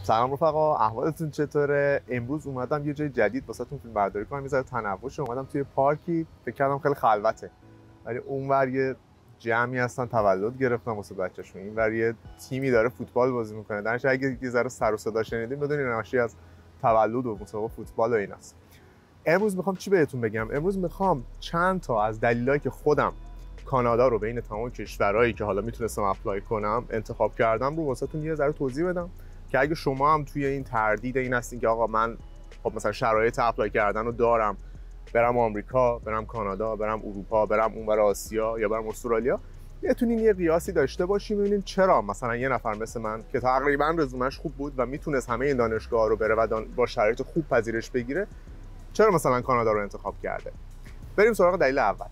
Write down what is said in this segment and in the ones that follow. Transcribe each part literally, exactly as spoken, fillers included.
سلام رفقا، احوالتون چطوره؟ امروز اومدم یه جای جدید واسهتون فیلم برداری کنم. یه ذره تنوع اومدم توی پارکی، فکر کردم خیلی خلوته، ولی اونور یه جمعی هستن تولد گرفتن واسه بچه‌شون، اینور یه تیمی داره فوتبال بازی میکنه. درش اگه یه ذره سر و صدا شنیدین بدونین ناشی از تولد و مسابقه فوتبال و ایناست. امروز میخوام چی بهتون بگم؟ امروز میخوام چند تا از دلایلی که خودم کانادا رو بین تمام کشورهایی که حالا میتونستم اپلای کنم انتخاب کردم رو واسهتون یه ذره توضیح بدم که اگه شما هم توی این تردید این هستین که آقا من خب مثلا شرایط اپلای کردن رو دارم، برم آمریکا، برم کانادا، برم اروپا، برم اونور آسیا یا برم استرالیا، بتونین یه قیاسی داشته باشین ببینین چرا مثلا یه نفر مثل من که تقریبا رزومش خوب بود و میتونست همه این دانشگاه رو بره و با شرایط خوب پذیرش بگیره، چرا مثلا کانادا رو انتخاب کرده. بریم سراغ دلیل اول.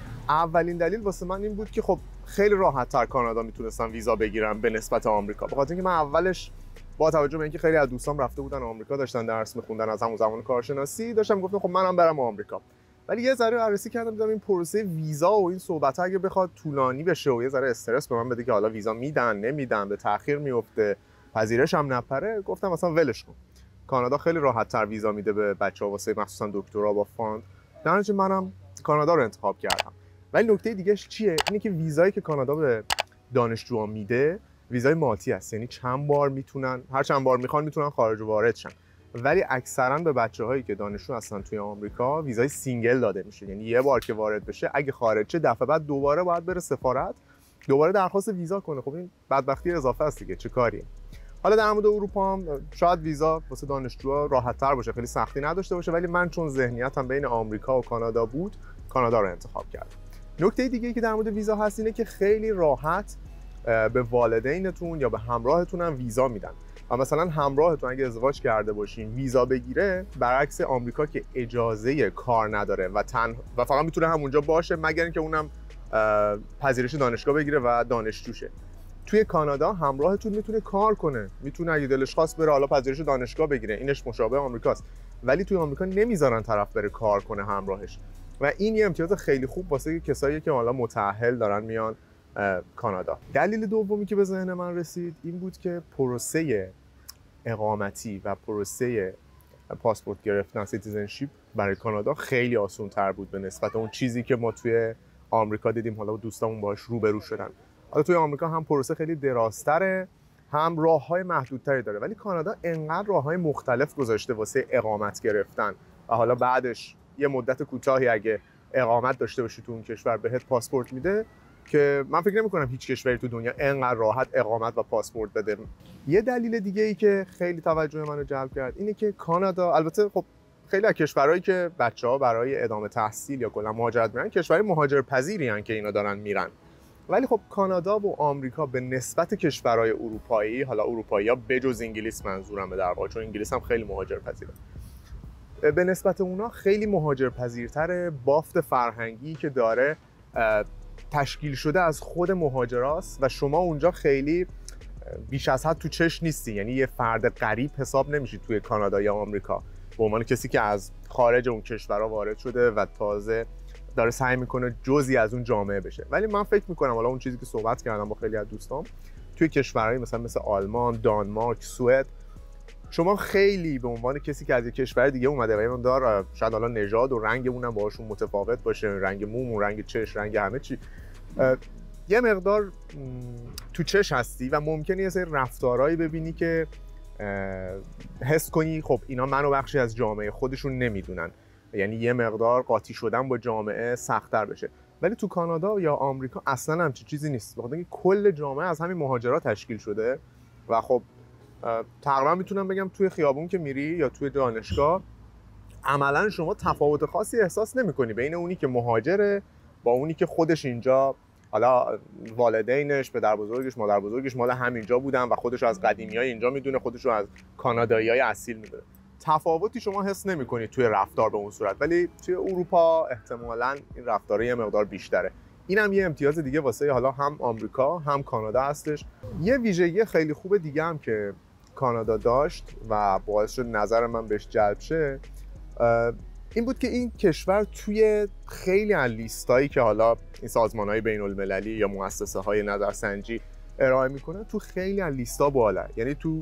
اولین دلیل واسه من این بود که خب خیلی راحت تر کانادا میتونستم ویزا بگیرم به نسبت آمریکا، به خاطر اینکه من اولش با توجه به اینکه خیلی از دوستام رفته بودن آمریکا، داشتن درس می‌خوندن از همون زمان کارشناسی، داشتم گفتم خب منم برم آمریکا. ولی یه ذره بررسی کردم دیدم این پروسه ویزا و این صحبت‌ها اگه بخواد طولانی بشه و یه ذره استرس به من بده که حالا ویزا میدن نمیدن، به تأخیر میفته، پذیرش هم نپره، گفتم مثلا ولش کن. کانادا خیلی راحت‌تر ویزا میده به بچه‌ها واسه مخصوصا دکترا با فاند. در نتیجه منم کانادا رو انتخاب کردم. ولی نکته دیگه‌اش چیه؟ اینه که ویزایی که کانادا به دانشجوها میده ویزای ماتی است، یعنی چند بار میتونن، هر چند بار میخوان میتونن خارج و وارد شن. ولی اکثرا به بچه‌هایی که دانشجو هستن توی آمریکا ویزای سینگل داده میشه، یعنی یه بار که وارد بشه اگه خارج شه دفعه بعد دوباره باید بره سفارت دوباره درخواست ویزا کنه. خب این بدبختی اضافه است دیگه، چه کاریه. حالا در مورد اروپا هم شاید ویزا واسه دانشجوها راحت‌تر باشه، خیلی سختی نداشته باشه، ولی من چون ذهنیتم بین آمریکا و کانادا بود کانادا رو انتخاب کردم. نکته دیگه که در مورد ویزا هست اینه که خیلی راحت به والدینتون یا به همراهتون هم ویزا میدن و مثلا همراهتون اگه ازدواج کرده باشین ویزا بگیره، برعکس آمریکا که اجازه کار نداره و تن و فقط میتونه همونجا باشه مگر اینکه اونم پذیرش دانشگاه بگیره و دانشجوشه. توی کانادا همراهتون میتونه کار کنه، میتونه اگه دلش خواست بره حالا پذیرش دانشگاه بگیره، اینش مشابه آمریکاست، ولی توی آمریکا نمیذارن طرف بره کار کنه همراهش و این یه امتیاز خیلی خوب واسه کسایی که حالا متأهل دارن میان کانادا. دلیل دومی که به ذهن من رسید این بود که پروسه اقامتی و پروسه پاسپورت گرفتن سیتیزنشیپ برای کانادا خیلی آسان تر بود به نسبت اون چیزی که ما توی آمریکا دیدیم، حالا دوستامون باهاش روبرو شدن. حالا توی آمریکا هم پروسه خیلی درازتره، هم راه‌های محدودتری داره، ولی کانادا انقدر راه‌های مختلف گذاشته واسه اقامت گرفتن و حالا بعدش یه مدت کوتاهی اگه اقامت داشته باشی تو اون کشور بهت پاسپورت میده که من فکر نمی‌کنم هیچ کشوری تو دنیا انقدر راحت اقامت و پاسپورت بده. یه دلیل دیگه ای که خیلی توجه منو جلب کرد اینه که کانادا، البته خب خیلی از کشورهایی که بچه‌ها برای ادامه تحصیل یا کلا مهاجرت میرن کشورهای مهاجرپذیری ان که اینا دارن میرن، ولی خب کانادا و آمریکا به نسبت کشورهای اروپایی، حالا اروپایی‌ها بجز انگلیس منظورم به در واقع، چون انگلیس هم خیلی مهاجرپذیره، به نسبت اونا خیلی مهاجرپذیرتر، بافت فرهنگی که داره تشکیل شده از خود مهاجراست و شما اونجا خیلی بیش از حد تو چش نیستی، یعنی یه فرد غریب حساب نمیشید توی کانادا یا آمریکا به عنوان کسی که از خارج اون کشورها وارد شده و تازه داره سعی میکنه جزئی از اون جامعه بشه. ولی من فکر میکنم حالا اون چیزی که صحبت کردم با خیلی از دوستام توی کشورهای مثلا مثل آلمان، دانمارک، سوئد، شما خیلی به عنوان کسی که از یک کشور دیگه اومده و اون داره شاید حالا نژاد و رنگمون هم باهاشون متفاوت باشه، رنگ مومون، رنگ چش، رنگ همه چی، یه مقدار تو چش هستی و ممکنه یه سری رفتارهایی ببینی که حس کنی خب اینا منو بخشی از جامعه خودشون نمیدونن، یعنی یه مقدار قاطی شدن با جامعه سخت‌تر بشه. ولی تو کانادا یا آمریکا اصلا همچین چیزی نیست، بخاطر اینکه کل جامعه از همین مهاجرات تشکیل شده و خب تقریبا میتونم بگم توی خیابون که میری یا توی دانشگاه عملا شما تفاوت خاصی احساس نمی‌کنی بین اونی که مهاجره با اونی که خودش اینجا حالا والدینش، پدر بزرگش، مادر بزرگش مال همینجا بودن و خودش از قدیمیای اینجا میدونه، خودش رو از کاناداییای اصیل میدونه. تفاوتی شما حس نمی‌کنید توی رفتار به اون صورت، ولی توی اروپا احتمالاً این رفتاره یه مقدار بیشتره. اینم یه امتیاز دیگه واسه حالا هم آمریکا هم کانادا هستش. یه ویژگی خیلی خوب دیگه هم که کانادا داشت و باعث شد نظر من بهش جلب شه این بود که این کشور توی خیلی از لیستایی که حالا این سازمان‌های بین‌المللی یا مؤسسه‌های نظرسنجی ارائه میکنن تو خیلی از لیستا بالا، یعنی تو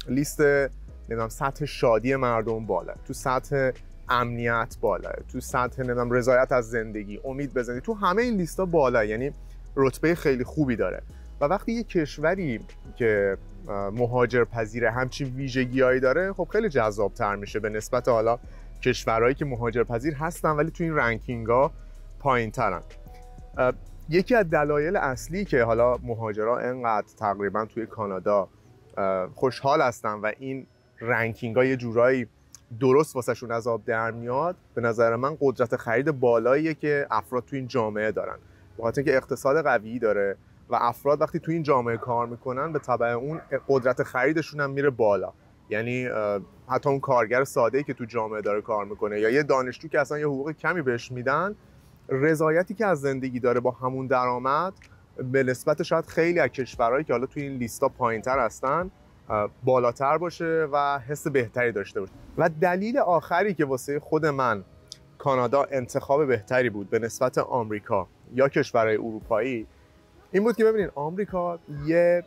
لیست نمیدونم سطح شادی مردم بالا، تو سطح امنیت بالا، تو سطح نمیدونم رضایت از زندگی، امید به زندگی، تو همه این لیستا بالا، یعنی رتبه خیلی خوبی داره. و وقتی یه کشوری که مهاجرپذیر همچین ویژگی‌هایی داره، خب خیلی جذاب‌تر میشه به نسبت حالا کشورهایی که مهاجرپذیر هستن ولی تو این رنکینگ‌ها پایین‌ترن. یکی از دلایل اصلی که حالا مهاجرا انقدر تقریبا توی کانادا خوشحال هستن و این رنکینگ‌ها یه جورایی درست واسهشون از آب در میاد، به نظر من قدرت خرید بالاییه که افراد تو این جامعه دارن، به خاطر اینکه اقتصاد قوی داره و افراد وقتی تو این جامعه کار میکنن به تبع اون قدرت خریدشون هم میره بالا. یعنی حتی اون کارگر ساده‌ای که تو جامعه داره کار میکنه یا یه دانشجو که اصلا یه حقوق کمی بهش میدن، رضایتی که از زندگی داره با همون درآمد به نسبت شاید خیلی از کشورهایی که حالا تو این لیستا پایین‌تر هستن بالاتر باشه و حس بهتری داشته باشه. و دلیل آخری که واسه خود من کانادا انتخاب بهتری بود به نسبت آمریکا یا کشورهای اروپایی این بود که ببینید آمریکا یه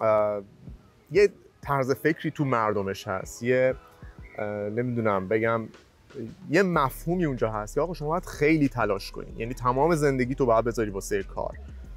یه طرز فکری تو مردمش هست، یه نمیدونم بگم یه مفهومی اونجا هست که آقا شما باید خیلی تلاش کنی، یعنی تمام زندگی تو باید بذاری واسه کار،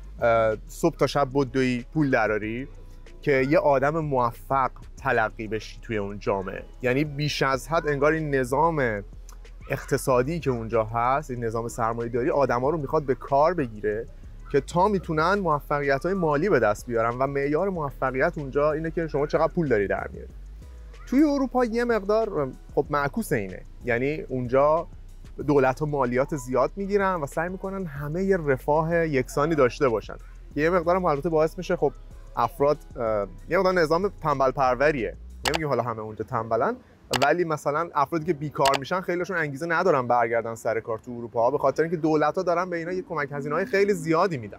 صبح تا شب بدوی پول دراری که یه آدم موفق تلقی بشی توی اون جامعه. یعنی بیش از حد انگار این نظام اقتصادی که اونجا هست، این نظام سرمایه‌داری آدما رو میخواد به کار بگیره که تا میتونن موفقیت‌های مالی به دست بیارن و معیار موفقیت اونجا اینه که شما چقدر پول داری در میاری. توی اروپا یه مقدار خب معکوس اینه، یعنی اونجا دولت و مالیات زیاد میگیرن و سعی میکنن همه یه رفاه یکسانی داشته باشن. یه مقدار هم البته باعث میشه خب افراد یه مقدار نظام تنبل پروریه، نمیگیم حالا همه اونجا تنبلن، ولی مثلا افرادی که بیکار میشن خیلیشون انگیزه ندارن برگردن سر کار تو اروپا به خاطر اینکه دولت‌ها دارن به اینا یه کمک هزینه‌های خیلی زیادی میدن.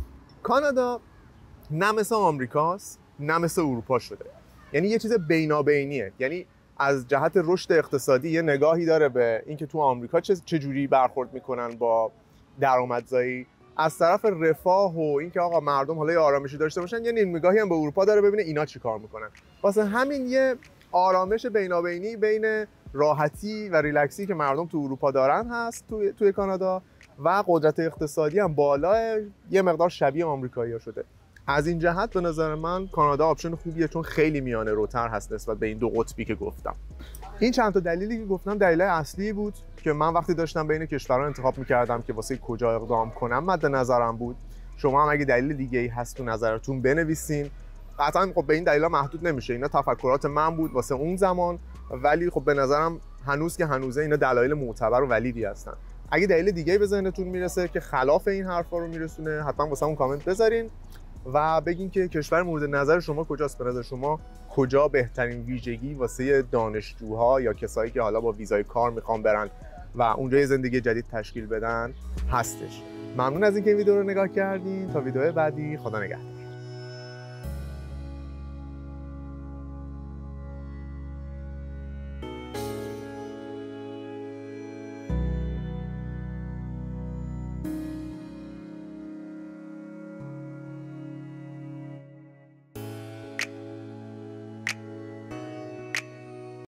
کانادا نه مثل آمریکاست نه مثل اروپا شده، یعنی یه چیز بینابینیه، یعنی از جهت رشد اقتصادی یه نگاهی داره به اینکه تو آمریکا چه چجوری برخورد میکنن با درآمدزایی، از طرف رفاه و اینکه آقا مردم حالا یه آرامشی داشته باشن، یه نگاهی هم به اروپا داره ببینه اینا چیکار میکنن. واسه همین یه آرامش بینابینی بین راحتی و ریلکسی که مردم تو اروپا دارن هست توی توی کانادا و قدرت اقتصادی هم بالا، یه مقدار شبیه آمریکایی‌ها شده. از این جهت به نظر من کانادا آپشن خوبیه چون خیلی میانه روتر هست نسبت به این دو قطبی که گفتم. این چند تا دلیلی که گفتم دلیل اصلی بود که من وقتی داشتم بین کشورها انتخاب می‌کردم که واسه کجا اقدام کنم مد نظرم بود. شما هم اگه دلیل دیگه‌ای هست تو نظرتون بنویسین. قطعا خب به این دلیلا محدود نمیشه، اینا تفکرات من بود واسه اون زمان، ولی خب به نظرم هنوز که هنوزه اینا دلایل معتبر و ولیدی هستن. اگه دلیل دیگه‌ای به ذهنتون میرسه که خلاف این حرفا رو میرسونه، حتما واسه اون کامنت بذارین و بگین که کشور مورد نظر شما کجاست، به نظر شما کجا بهترین ویژگی واسه دانشجوها یا کسایی که حالا با ویزای کار میخوان برن و اونجا یه زندگی جدید تشکیل بدن هستش. ممنون از اینکه این ویدیو رو نگاه کردین. تا ویدیو بعدی، خدا نگهدار.